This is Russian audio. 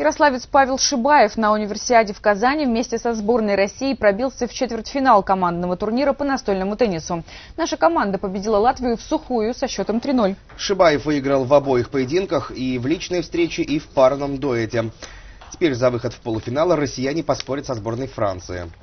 Ярославец Павел Шибаев на универсиаде в Казани вместе со сборной России пробился в четвертьфинал командного турнира по настольному теннису. Наша команда победила Латвию в сухую со счетом 3-0. Шибаев выиграл в обоих поединках, и в личной встрече, и в парном дуэте. Теперь за выход в полуфинал россияне поспорят со сборной Франции.